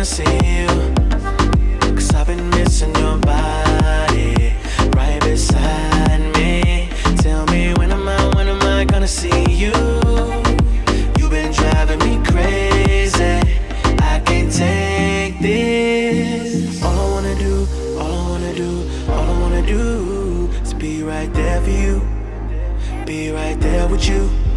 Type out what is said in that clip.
gonna see you, 'cause I've been missing your body right beside me. Tell me when am I gonna see you? You've been driving me crazy, I can't take this. All I wanna do, all I wanna do, all I wanna do is be right there for you, be right there with you.